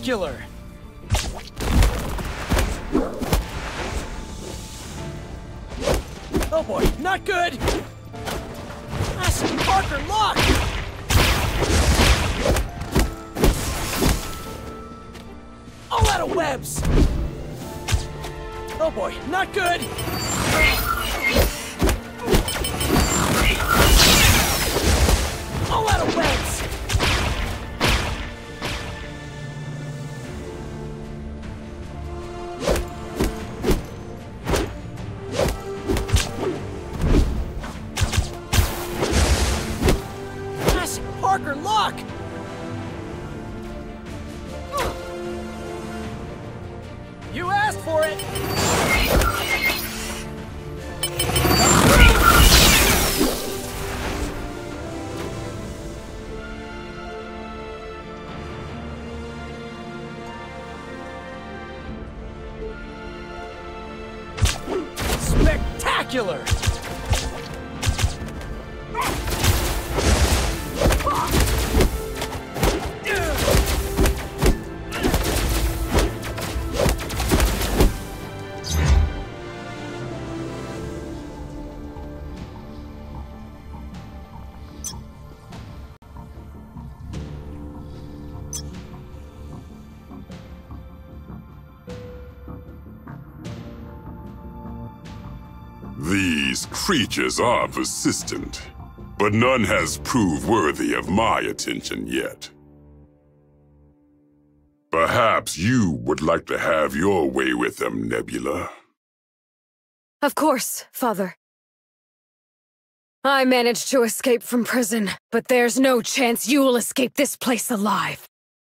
Spectacular! Oh boy, not good! That's Parker, lock! All out of webs! Oh boy, not good! All out of webs! Parker, lock! You asked for it! Spectacular! These creatures are persistent, but none has proved worthy of my attention yet. Perhaps you would like to have your way with them, Nebula. Of course, Father. I managed to escape from prison, but there's no chance you will escape this place alive.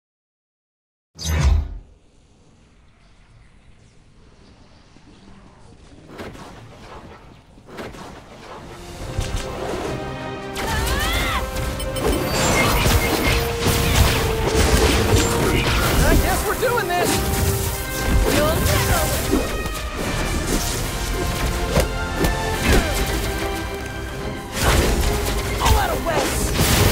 I guess we're doing this! You'll never win! All out of webs!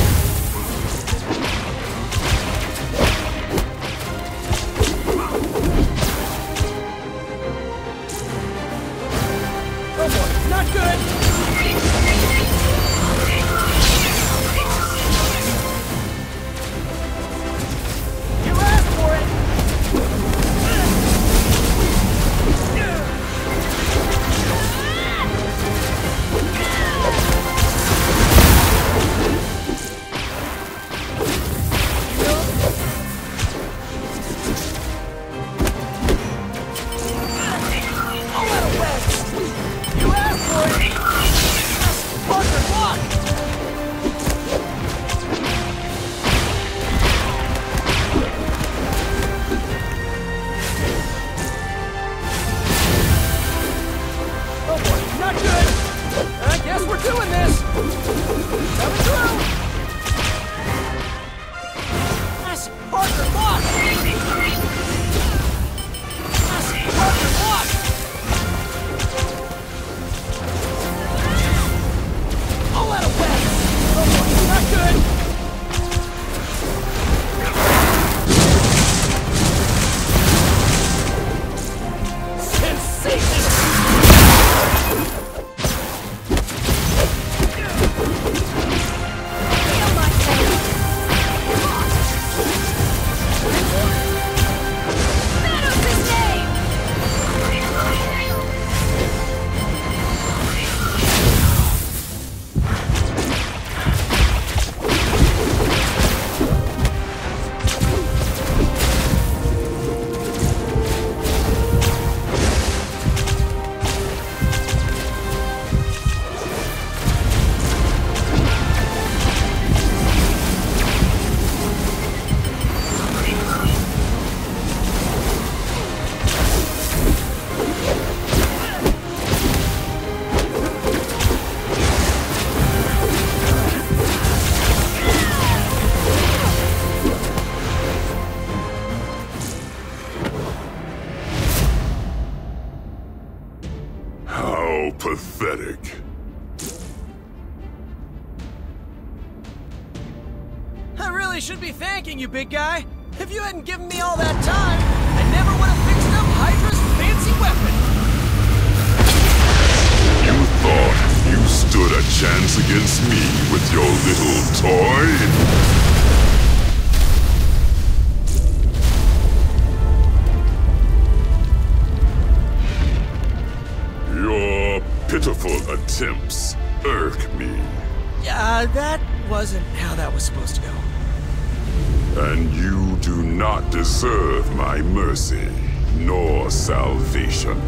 Oh boy, not good! You asked for it! All out of webs! You asked for it! Parker, block! Oh boy, not good! I guess we're doing this! Coming through! That's Parker, block! That's Parker, block! All out of webs! Oh boy, not good! Sensation! Feel my pain. Thanos' name! How pathetic. I really should be thanking you, big guy. If you hadn't given me all that time, I never would have fixed up Hydra's fancy weapon. You thought you stood a chance against me with your little toy? Your pitiful attempts irk me. That wasn't how that was supposed to go. And you do not deserve my mercy, nor salvation.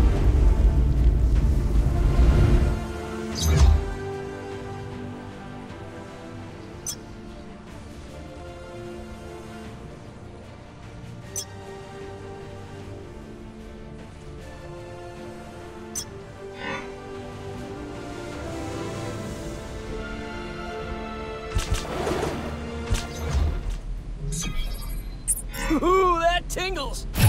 Ooh, that tingles!